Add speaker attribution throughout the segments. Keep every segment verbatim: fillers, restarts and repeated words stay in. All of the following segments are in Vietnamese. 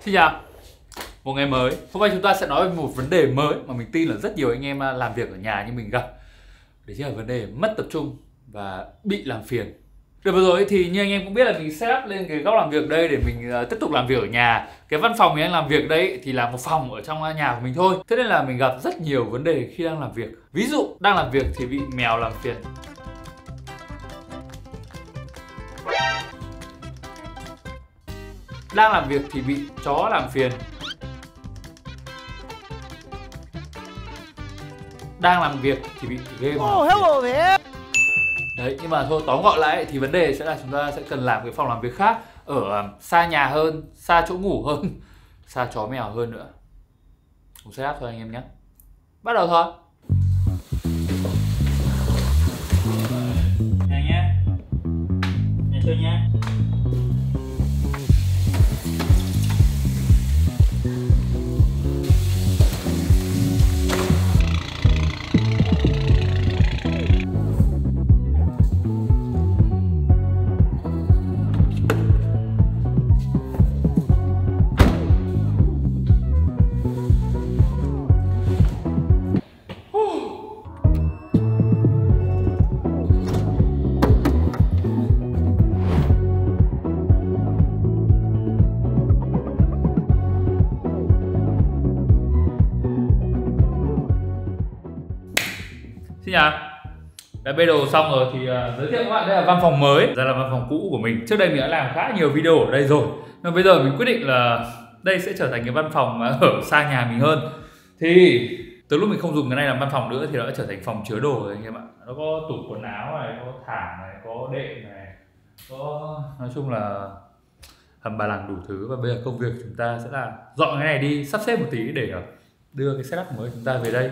Speaker 1: Xin chào, một ngày mới. Hôm nay chúng ta sẽ nói về một vấn đề mới mà mình tin là rất nhiều anh em làm việc ở nhà như mình gặp. Đấy chính là vấn đề mất tập trung và bị làm phiền. Được vừa rồi thì như anh em cũng biết là mình set up lên cái góc làm việc đây để mình tiếp tục làm việc ở nhà. Cái văn phòng mình đang làm việc đây thì là một phòng ở trong nhà của mình thôi. Thế nên là mình gặp rất nhiều vấn đề khi đang làm việc. Ví dụ đang làm việc thì bị mèo làm phiền, đang làm việc thì bị chó làm phiền, đang làm việc thì bị game làm phiền. Đấy, nhưng mà thôi, tóm gọn lại thì vấn đề sẽ là chúng ta sẽ cần làm cái phòng làm việc khác ở xa nhà hơn, xa chỗ ngủ hơn, xa chó mèo hơn nữa. Cùng setup thôi anh em nhé. Bắt đầu thôi. Nhà nhé, nhà chơi nhé. Xin chào. Đã bê đồ xong rồi thì uh, giới thiệu các bạn, đây là văn phòng mới, đây là văn phòng cũ của mình. Trước đây mình đã làm khá nhiều video ở đây rồi, nhưng bây giờ mình quyết định là đây sẽ trở thành cái văn phòng ở xa nhà mình hơn. Thì từ lúc mình không dùng cái này làm văn phòng nữa thì nó đã trở thành phòng chứa đồ rồi anh em ạ. Nó có tủ quần áo này, có thảm này, có đệm này, có nói chung là hầm bà lằng đủ thứ. Và bây giờ công việc chúng ta sẽ là dọn cái này đi, sắp xếp một tí để đưa cái setup mới chúng ta về đây.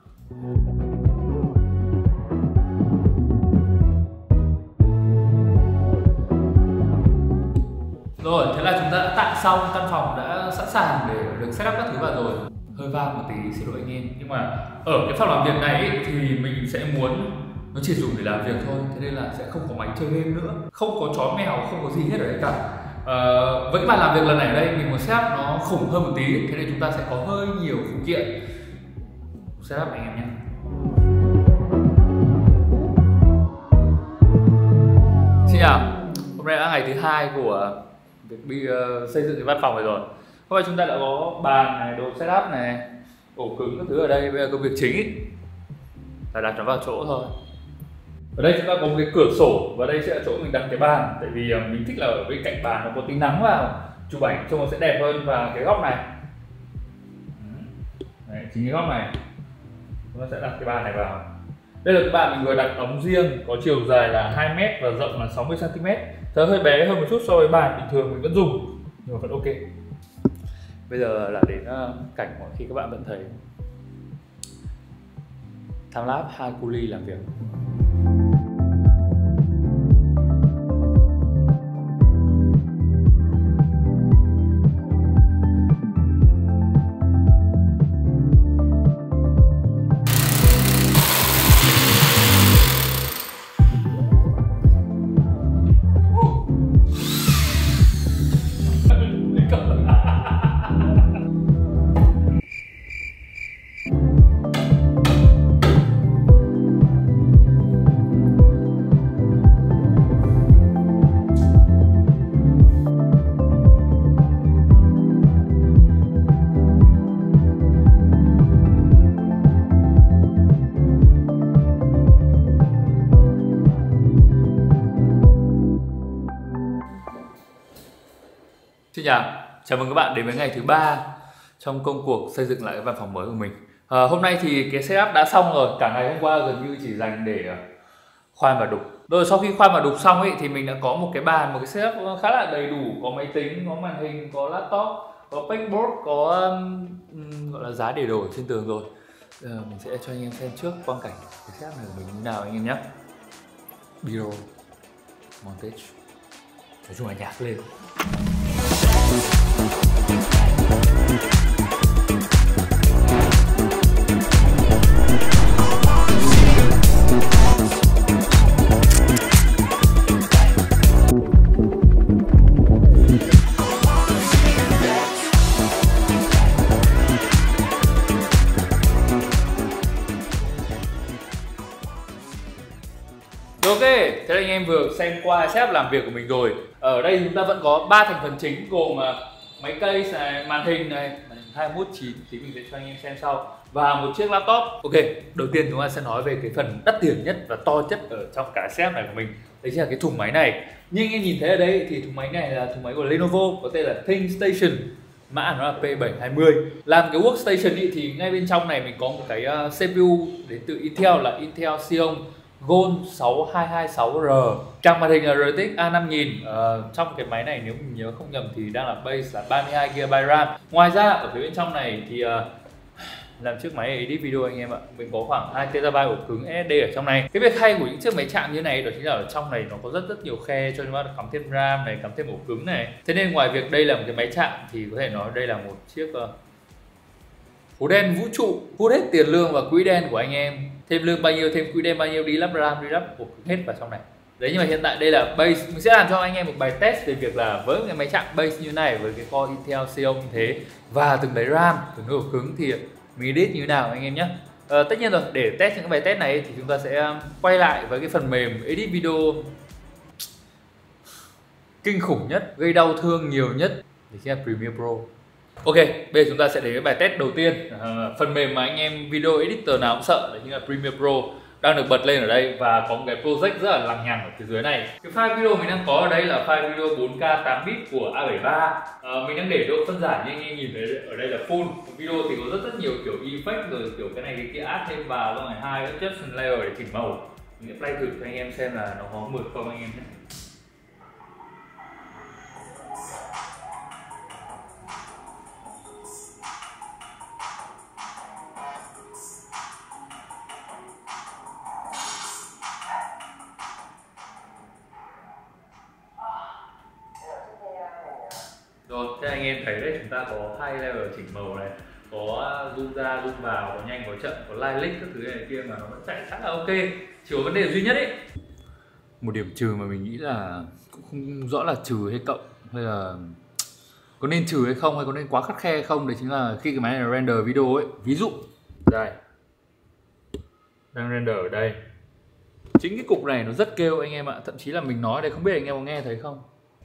Speaker 1: Rồi, thế là chúng ta đã tạo xong căn phòng, đã sẵn sàng để được setup các thứ vào rồi. Hơi vang một tí, xin lỗi anh em. Nhưng mà ở cái phòng làm việc này ấy, thì mình sẽ muốn nó chỉ dùng để làm việc thôi. Thế nên là sẽ không có máy chơi game nữa, không có chó mèo, không có gì hết ở đây cả. à, Với cái bàn làm việc lần này ở đây mình muốn setup nó khủng hơn một tí. Thế nên chúng ta sẽ có hơi nhiều phụ kiện. Setup anh em nhé. Xin chào, hôm nay là ngày thứ hai của việc đi uh, xây dựng cái văn phòng này rồi. Hôm nay chúng ta đã có bàn này, đồ setup này, ổ cứng các thứ ở đây. Bây giờ công việc chính ý, là đặt nó vào chỗ thôi. Ở đây chúng ta có một cái cửa sổ và đây sẽ là chỗ mình đặt cái bàn. Tại vì uh, mình thích là ở bên cạnh bàn nó có tí nắng vào, chụp ảnh trông nó sẽ đẹp hơn. Và cái góc này, đấy, chính cái góc này chúng ta sẽ đặt cái bàn này vào. Đây là cái bàn mình vừa đặt ống riêng, có chiều dài là hai mét và rộng là sáu mươi xăng ti mét. Nó hơi bé hơn một chút so với bàn bình thường mình vẫn dùng, nhưng mà vẫn ok. Bây giờ là đến uh, cảnh mọi khi các bạn vẫn thấy time lapse hai cu li làm việc. Xin chào, chào mừng các bạn đến với ngày thứ ba trong công cuộc xây dựng lại cái văn phòng mới của mình. à, Hôm nay thì cái setup đã xong rồi, cả ngày hôm qua gần như chỉ dành để khoan và đục. Rồi sau khi khoan và đục xong ấy thì mình đã có một cái bàn, một cái setup khá là đầy đủ. Có máy tính, có màn hình, có laptop, có pegboard, có um, gọi là giá để đồ trên tường rồi. à, Mình sẽ cho anh em xem trước quang cảnh cái setup này của mình như nào anh em nhé. Video montage, nói chung là nhạc lên. thế là anh em vừa xem qua setup làm việc của mình rồi. Ở đây chúng ta vẫn có ba thành phần chính gồm máy case này, màn hình này, màn hình hai mốt chín thì mình sẽ cho anh em xem sau, và một chiếc laptop. Ok, đầu tiên chúng ta sẽ nói về cái phần đắt tiền nhất và to nhất ở trong cả setup này của mình. Đấy chính là cái thùng máy này. Như anh em nhìn thấy ở đây thì thùng máy này là thùng máy của Lenovo, có tên là ThinkStation, mã nó là P bảy hai mươi. Làm cái workstation ý, thì ngay bên trong này mình có một cái uh, xê pê u đến từ Intel là Intel Xeon Gold sáu hai hai sáu R. Trang màn hình là rờ tê ích A năm nghìn. uh, Trong cái máy này nếu mình nhớ không nhầm thì đang là base là ba mươi hai gi ga bai RAM. Ngoài ra ở phía bên trong này thì uh, làm chiếc máy edit video anh em ạ, mình có khoảng hai tê ra bai ổ cứng ét ét đê ở trong này. Cái việc hay của những chiếc máy chạm như này đó chính là ở trong này nó có rất rất nhiều khe cho chúng ta cắm thêm RAM này, cắm thêm ổ cứng này. Thế nên ngoài việc đây là một cái máy chạm thì có thể nói đây là một chiếc uh, hố đen vũ trụ, hút hết tiền lương và quỹ đen của anh em. Thêm lương bao nhiêu, thêm quỹ đen bao nhiêu, đi lắp RAM, đi lắp ổ cứng hết vào trong này. Đấy, nhưng mà hiện tại đây là base. Mình sẽ làm cho anh em một bài test về việc là với cái máy chạm base như này, với cái core Intel Xeon như thế và từng đấy RAM, từng ổ cứng thì mình edit như thế nào anh em nhé. À, tất nhiên rồi, để test những cái bài test này thì chúng ta sẽ quay lại với cái phần mềm edit video kinh khủng nhất, gây đau thương nhiều nhất thì chính là Premiere Pro. Ok, bây giờ chúng ta sẽ đến với bài test đầu tiên. À, phần mềm mà anh em video editor nào cũng sợ, đấy chính là Premiere Pro, đang được bật lên ở đây và có một cái project rất là lằng nhằng ở phía dưới này. Cái file video mình đang có ở đây là file video bốn K tám bit của A bảy ba. À, mình đang để độ phân giải như anh em nhìn thấy ở đây là full. Video thì có rất rất nhiều kiểu effect rồi kiểu cái này cái kia add thêm vào, xong này hai adjustment layer để chỉnh màu. Mình sẽ play thử cho anh em xem là nó có mượt không anh em nhé. Rồi, thế anh em thấy đấy, chúng ta có hai level chỉnh màu này, có zoom ra, zoom vào, có nhanh, có chậm, có live link các thứ này kia mà nó vẫn chạy khá là ok. Chỉ có vấn đề duy nhất ấy, một điểm trừ mà mình nghĩ là cũng không rõ là trừ hay cộng, hay là có nên trừ hay không, hay có nên quá khắt khe hay không, đấy chính là khi cái máy này render video ấy. Ví dụ đây, đang render ở đây, chính cái cục này nó rất kêu anh em ạ. Thậm chí là mình nói đây, không biết anh em có nghe thấy không.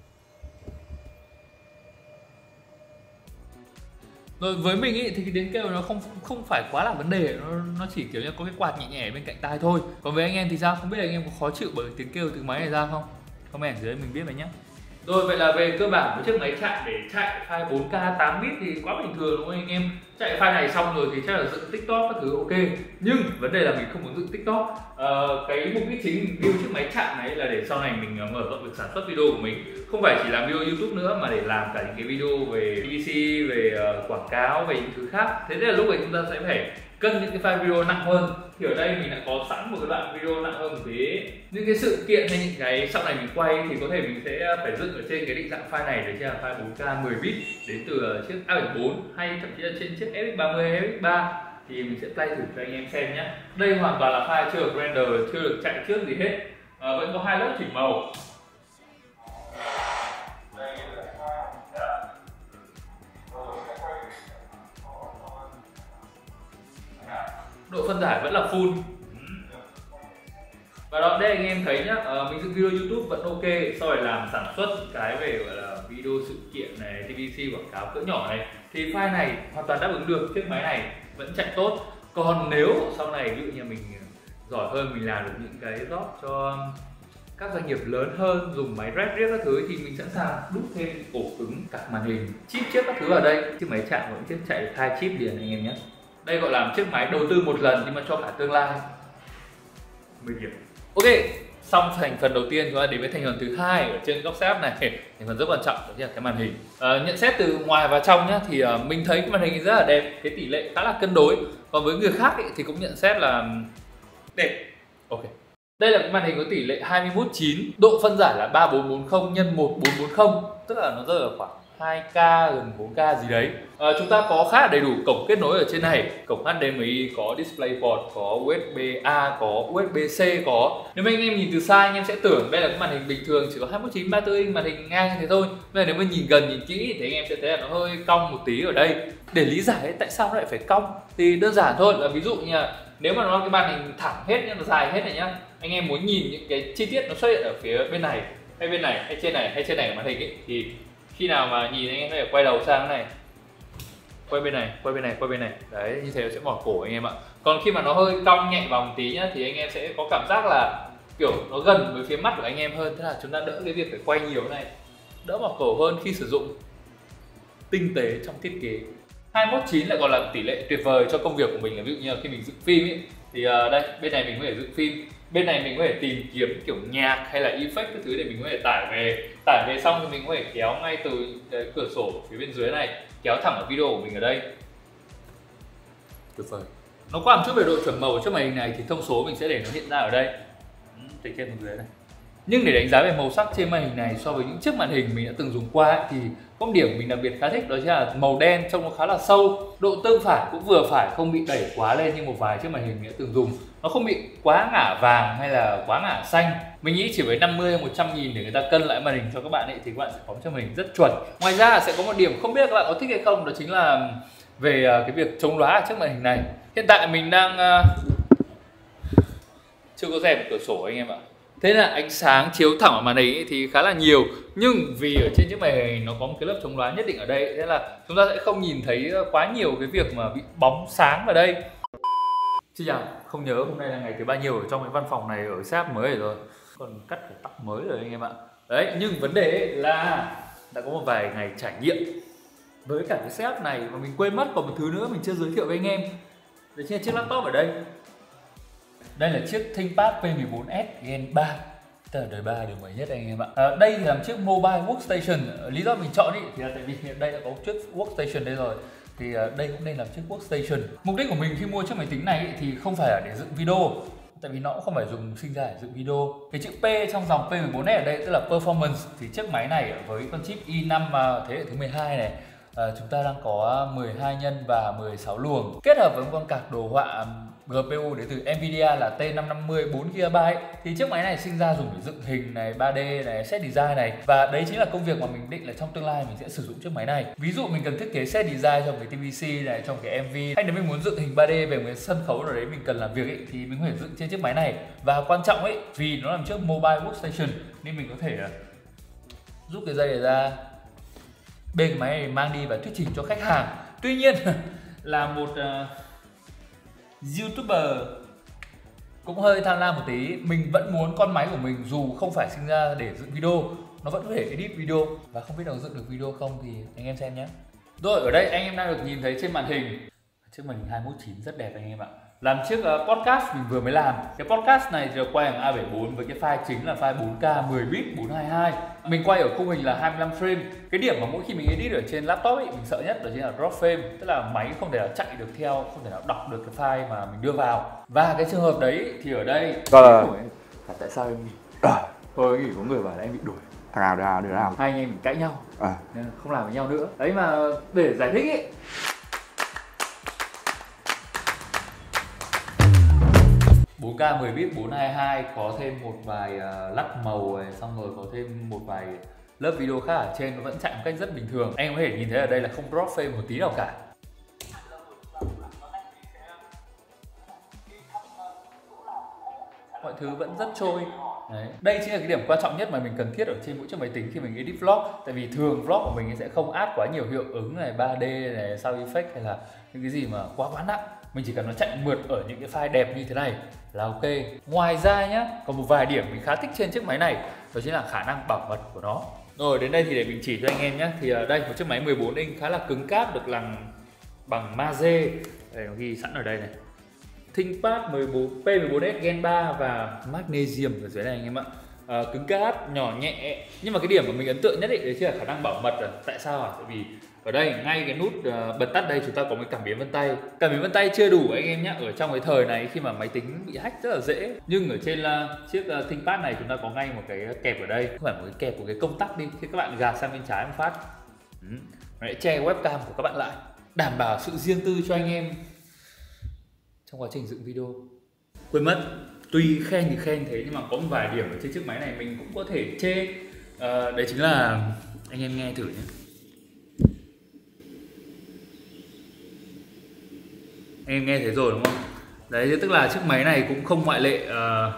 Speaker 1: Rồi với mình ý, thì cái tiếng kêu nó không không phải quá là vấn đề, nó nó chỉ kiểu như có cái quạt nhẹ nhẹ bên cạnh tai thôi. Còn với anh em thì sao, không biết là anh em có khó chịu bởi tiếng kêu từ máy này ra không? Comment dưới mình biết vậy nhé. Rồi, vậy là về cơ bản một chiếc máy chạm để chạy file bốn K tám bit thì quá bình thường đúng không anh em? Chạy file này xong rồi thì chắc là dựng TikTok các thứ ok. Nhưng vấn đề là mình không muốn dựng TikTok. Ờ, cái mục đích chính mình build chiếc máy chạm này là để sau này mình mở rộng việc sản xuất video của mình. Không phải chỉ làm video YouTube nữa mà để làm cả những cái video về pê vê xê, về uh, quảng cáo, về những thứ khác. Thế nên là lúc này chúng ta sẽ phải cân những cái file video nặng hơn. Thì ở đây mình đã có sẵn một cái đoạn video nặng hơn một tí. Những cái sự kiện hay những cái sau này mình quay thì có thể mình sẽ phải dựng ở trên cái định dạng file này, để trên là file bốn K mười bit đến từ chiếc A bảy bốn hay thậm chí là trên chiếc ép ích ba mươi hay ép ích ba. Thì mình sẽ play thử cho anh em xem nhé. Đây hoàn toàn là file chưa được render, chưa được chạy trước gì hết. À, vẫn có hai lớp chỉnh màu. Độ phân giải vẫn là full. Và đó, đây anh em thấy nhá, uh, mình dựng video YouTube vẫn ok. Sau này làm sản xuất cái về gọi là video sự kiện này, tê vê xê quảng cáo cỡ nhỏ này, thì file này hoàn toàn đáp ứng được. Chiếc máy này vẫn chạy tốt. Còn nếu sau này ví dụ như mình giỏi hơn, mình làm được những cái job cho các doanh nghiệp lớn hơn dùng máy red riết các thứ thì mình sẵn sàng đúc thêm ổ cứng, card màn hình, chip trước các thứ ở đây. Chiếc máy chạm vẫn chiếc chạy được hai chip liền anh em nhé. Đây gọi là chiếc máy đầu tư một lần nhưng mà cho cả tương lai. mười điểm. Ok, xong thành phần đầu tiên, chúng ta đến với thành phần thứ hai ở trên góc setup này, thành phần rất quan trọng, đó chính là cái màn hình. À, nhận xét từ ngoài và trong nhá, thì uh, mình thấy cái màn hình rất là đẹp, cái tỷ lệ khá là cân đối. Còn với người khác ấy, thì cũng nhận xét là đẹp. Ok. Đây là cái màn hình có tỷ lệ hai mươi mốt chín, độ phân giải là ba bốn bốn không nhân một bốn bốn không, tức là nó rơi vào khoảng hai K gần bốn K gì đấy. À, chúng ta có khá là đầy đủ cổng kết nối ở trên này, cổng hát đê em i, có DisplayPort, có u ét bê A, có u ét bê C có. Nếu mà anh em nhìn từ xa anh em sẽ tưởng đây là cái màn hình bình thường chỉ có hai mốt chín ba mươi tư inch, màn hình ngang như thế thôi. Nhưng nếu mà nhìn gần nhìn kỹ thì anh em sẽ thấy là nó hơi cong một tí ở đây. Để lý giải tại sao nó lại phải cong thì đơn giản thôi, là ví dụ như là Nếu mà nó là cái màn hình thẳng hết nhá, nó dài hết này nhá, anh em muốn nhìn những cái chi tiết nó xuất hiện ở phía bên này hay bên này hay trên này hay trên này của màn hình ấy, thì khi nào mà nhìn anh em phải quay đầu sang cái này, quay bên này, quay bên này, quay bên này, đấy, như thế nó sẽ mỏi cổ anh em ạ. Còn khi mà nó hơi cong nhẹ vào một tí nhá, thì anh em sẽ có cảm giác là kiểu nó gần với phía mắt của anh em hơn, thế là chúng ta đỡ cái việc phải quay nhiều này, đỡ mỏi cổ hơn khi sử dụng, tinh tế trong thiết kế. Hai mốt chín lại còn là tỷ lệ tuyệt vời cho công việc của mình, là ví dụ như là khi mình dựng phim ấy, thì uh, đây bên này mình có thể dựng phim, bên này mình có thể tìm kiếm kiểu nhạc hay là effect các thứ để mình có thể tải về, tải về xong thì mình có thể kéo ngay từ cái cửa sổ phía bên dưới này, kéo thẳng vào video của mình ở đây. Tuyệt vời. Nó qua một chút về độ chuẩn màu trước màn hình này thì thông số mình sẽ để nó hiện ra ở đây, từ trên xuống dưới này. Nhưng để đánh giá về màu sắc trên màn hình này so với những chiếc màn hình mình đã từng dùng qua ấy, thì có một điểm mình đặc biệt khá thích, đó chính là màu đen trông nó khá là sâu, độ tương phản cũng vừa phải, không bị đẩy quá lên như một vài chiếc màn hình mình đã từng dùng. Nó không bị quá ngả vàng hay là quá ngả xanh. Mình nghĩ chỉ với năm mươi hay một trăm nghìn để người ta cân lại màn hình cho các bạn ấy thì các bạn sẽ có cho mình rất chuẩn. Ngoài ra sẽ có một điểm không biết các bạn có thích hay không, đó chính là về cái việc chống lóa ở chiếc màn hình này. Hiện tại mình đang chưa có rèm cửa sổ anh em ạ, thế là ánh sáng chiếu thẳng vào màn hình ấy thì khá là nhiều, nhưng vì ở trên chiếc màn hình nó có một cái lớp chống lóa nhất định ở đây, thế là chúng ta sẽ không nhìn thấy quá nhiều cái việc mà bị bóng sáng vào đây. Chứ chào, không nhớ hôm nay là ngày thứ bao nhiêu ở trong cái văn phòng này, ở setup mới rồi, còn cắt phải tóc mới rồi anh em ạ. Đấy, nhưng vấn đề ấy là đã có một vài ngày trải nghiệm với cả cái setup này mà mình quên mất còn một thứ nữa mình chưa giới thiệu với anh em. Đấy chính là chiếc laptop ở đây. Đây là chiếc ThinkPad P mười bốn S Gen ba, tức là đời ba, đời mới nhất anh em ạ. À, đây thì là chiếc mobile workstation. Lý do mình chọn ý thì là tại vì hiện đây đã có chiếc workstation đây rồi, thì uh, đây cũng nên là chiếc workstation. Mục đích của mình khi mua chiếc máy tính này ý, thì không phải là để dựng video, tại vì nó cũng không phải dùng sinh ra để dựng video. Cái chữ P trong dòng P mười bốn S ở đây tức là performance, thì chiếc máy này với con chip i năm thế hệ thứ mười hai này, à, chúng ta đang có mười hai nhân và mười sáu luồng, kết hợp với con card đồ họa giê pê u đến từ Nvidia là T năm năm mươi bốn gi ga bai, thì chiếc máy này sinh ra dùng để dựng hình này, ba D này, set design này, và đấy chính là công việc mà mình định là trong tương lai mình sẽ sử dụng chiếc máy này. Ví dụ mình cần thiết kế set design trong cái tê vê xê này, trong cái em vê, hay nếu mình muốn dựng hình ba D về một cái sân khấu nào đấy mình cần làm việc ấy, thì mình có thể dựng trên chiếc máy này. Và quan trọng ấy, vì nó làm chiếc mobile workstation nên mình có thể rút cái dây này ra, bên cái máy này mang đi và thuyết trình cho khách hàng. Tuy nhiên là một uh, YouTuber cũng hơi tham lam một tí, mình vẫn muốn con máy của mình dù không phải sinh ra để dựng video, nó vẫn có thể edit video, và không biết nó dựng được video không thì anh em xem nhé. Rồi, ở đây anh em đang được nhìn thấy trên màn hình chiếc màn hình hai mốt chín rất đẹp anh em ạ. Làm chiếc uh, podcast mình vừa mới làm. Cái podcast này thì được quay bằng A bảy bốn với cái file chính là file bốn K mười bit bốn hai hai. Mình quay ở khung hình là hai mươi lăm frame. Cái điểm mà mỗi khi mình edit ở trên laptop ấy, mình sợ nhất đó chính là drop frame, tức là máy không thể nào chạy được theo, không thể nào đọc được cái file mà mình đưa vào. Và cái trường hợp đấy thì ở đây
Speaker 2: Vâng.
Speaker 1: tại sao em nghỉ?
Speaker 2: À.
Speaker 1: Tôi nghĩ có người bảo là em bị đuổi.
Speaker 2: Thằng nào đứa nào đứa nào?
Speaker 1: Hai anh em mình cãi nhau.
Speaker 2: À.
Speaker 1: Nên không làm với nhau nữa. Đấy, mà để giải thích ấy, bốn K mười bit bốn hai hai có thêm một vài uh, lắc màu này, xong rồi có thêm một vài lớp video khác ở trên, nó vẫn chạy một cách rất bình thường. Anh có thể nhìn thấy ở đây là không drop frame một tí nào cả. Mọi thứ vẫn rất trôi. Đấy. Đây chính là cái điểm quan trọng nhất mà mình cần thiết ở trên mỗi chiếc máy tính khi mình edit vlog. Tại vì thường vlog của mình sẽ không add quá nhiều hiệu ứng này, ba D này, sound effect hay là những cái gì mà quá quá nặng. Mình chỉ cần nó chạy mượt ở những cái file đẹp như thế này là ok. Ngoài ra nhá, còn một vài điểm mình khá thích trên chiếc máy này, đó chính là khả năng bảo mật của nó. Rồi, đến đây thì để mình chỉ cho anh em nhé. Thì ở đây một chiếc máy mười bốn inch khá là cứng cáp, được làm bằng magie. Đây, nó ghi sẵn ở đây này. ThinkPad mười bốn P mười bốn S Gen ba và magnesium ở dưới này anh em ạ. À, cứng cáp, nhỏ nhẹ. Nhưng mà cái điểm mà mình ấn tượng nhất ấy, đấy chính là khả năng bảo mật. Rồi. Tại sao à? Tại vì ở đây ngay cái nút uh, bật tắt đây chúng ta có một cảm biến vân tay. Cảm biến vân tay chưa đủ anh em nhé. Ở trong cái thời này khi mà máy tính bị hack rất là dễ. Nhưng ở trên uh, chiếc uh, ThinkPad này chúng ta có ngay một cái kẹp ở đây, không phải một cái kẹp của cái công tắc đi. Khi các bạn gạt sang bên trái một phát, ừ, nó sẽ che webcam của các bạn lại, đảm bảo sự riêng tư cho anh em trong quá trình dựng video. Quên mất, tuy khen thì khen thế nhưng mà có một vài điểm ở trên chiếc máy này mình cũng có thể chê. À, đấy chính là anh em nghe thử nhé. Anh em nghe thấy rồi đúng không? Đấy, tức là chiếc máy này cũng không ngoại lệ. uh,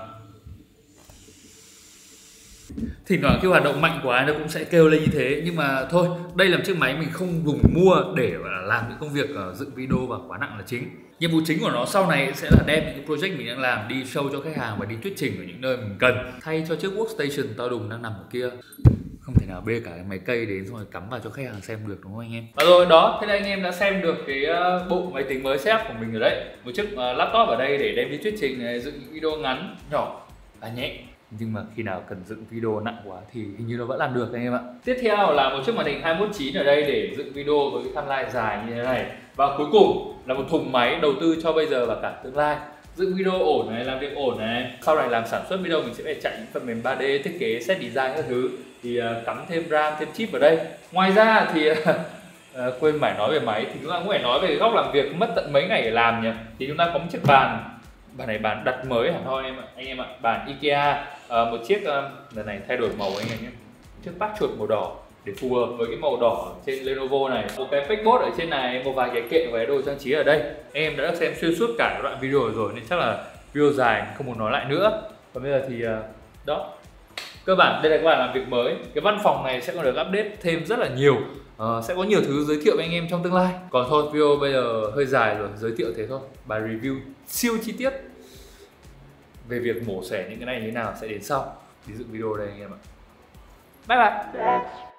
Speaker 1: Thỉnh thoảng khi hoạt động mạnh quá nó cũng sẽ kêu lên như thế. Nhưng mà thôi, đây là một chiếc máy mình không dùng mua để làm những công việc uh, dựng video và quá nặng là chính. Nhiệm vụ chính của nó sau này sẽ là đem những cái project mình đang làm đi show cho khách hàng và đi thuyết trình ở những nơi mình cần, thay cho chiếc workstation to đùng đang nằm ở kia. Không thể nào bê cả cái máy cây đến xong rồi cắm vào cho khách hàng xem được, đúng không anh em? Và rồi đó, thế là anh em đã xem được cái uh, bộ máy tính mới setup của mình rồi đấy. Một chiếc uh, laptop ở đây để đem đi thuyết trình này, dựng những video ngắn, nhỏ và nhẹ. Nhưng mà khi nào cần dựng video nặng quá thì hình như nó vẫn làm được anh em ạ. Tiếp theo là một chiếc màn hình hai mốt chín ở đây để dựng video với cái timeline dài như thế này. Và cuối cùng là một thùng máy đầu tư cho bây giờ và cả tương lai. Dựng video ổn này, làm việc ổn này. Sau này làm sản xuất video mình sẽ phải chạy những phần mềm ba D, thiết kế, set design các thứ. Thì uh, cắm thêm RAM, thêm chip vào đây. Ngoài ra thì uh, quên phải nói về máy thì chúng ta cũng phải nói về cái góc làm việc mất tận mấy ngày để làm nhỉ. Thì chúng ta có một chiếc bàn. Bàn này bàn đặt mới hẳn thôi anh em ạ, anh em ạ. Bàn IKEA, uh, một chiếc uh, lần này thay đổi màu anh em nhé. Chiếc bát chuột màu đỏ để phù hợp với cái màu đỏ trên Lenovo này. Một cái fake ở trên này, một vài cái kệ và đồ trang trí ở đây. Anh em đã được xem xuyên suốt cả đoạn video rồi nên chắc là video dài không muốn nói lại nữa. Còn bây giờ thì uh, đó, cơ bản đây là các bạn làm việc mới. Cái văn phòng này sẽ còn được update thêm rất là nhiều. Uh, sẽ có nhiều thứ giới thiệu với anh em trong tương lai. Còn thôi, video bây giờ hơi dài rồi, giới thiệu thế thôi. Bài review siêu chi tiết về việc mổ xẻ những cái này như thế nào sẽ đến sau. Ví dụ video đây anh em ạ. Bye bye.